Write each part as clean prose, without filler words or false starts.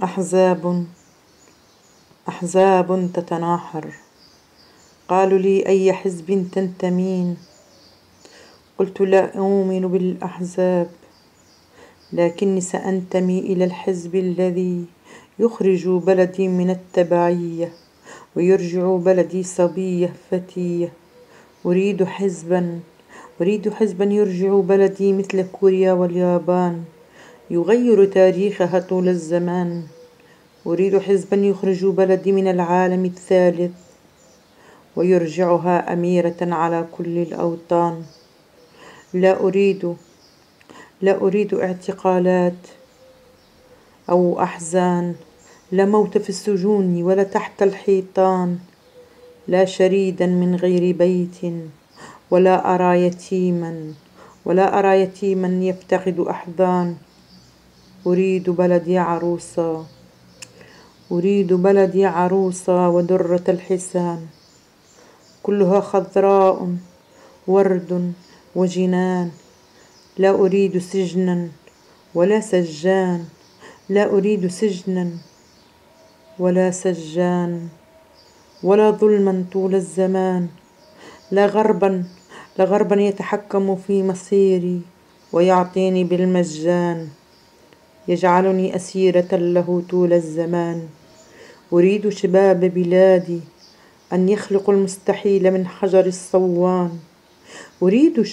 أحزاب أحزاب تتناحر. قالوا لي: أي حزب تنتمين؟ قلت: لا أؤمن بالأحزاب، لكني سأنتمي إلى الحزب الذي يخرج بلدي من التبعية ويرجع بلدي صبية فتية. أريد حزبا يرجع بلدي مثل كوريا واليابان، يغير تاريخها طول الزمان. أريد حزبا يخرج بلدي من العالم الثالث ويرجعها أميرة على كل الأوطان. لا أريد اعتقالات أو أحزان، لا موت في السجون ولا تحت الحيطان. لا شريدا من غير بيت، ولا أرى يتيما يفتقد أحضان. أريد بلدي عروسة ودرة الحسان، كلها خضراء ورد وجنان. لا أريد سجنا ولا سجان، لا أريد سجنا ولا سجان، ولا ظلما طول الزمان. لا غربا يتحكم في مصيري ويعطيني بالمجان، يجعلني أسيرة له طول الزمان. أريد شباب بلادي أن يخلقوا المستحيل من حجر الصوان. أريد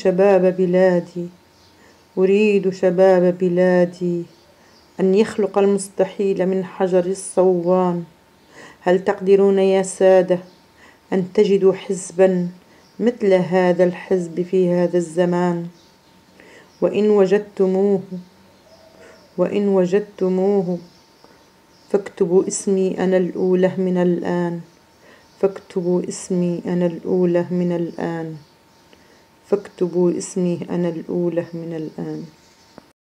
شباب بلادي أن يخلق المستحيل من حجر الصوان. هل تقدرون يا سادة أن تجدوا حزبا مثل هذا الحزب في هذا الزمان؟ وإن وجدتموه فاكتبوا اسمي أنا الأولى من الآن. فاكتبوا اسمي أنا الأولى من الآن.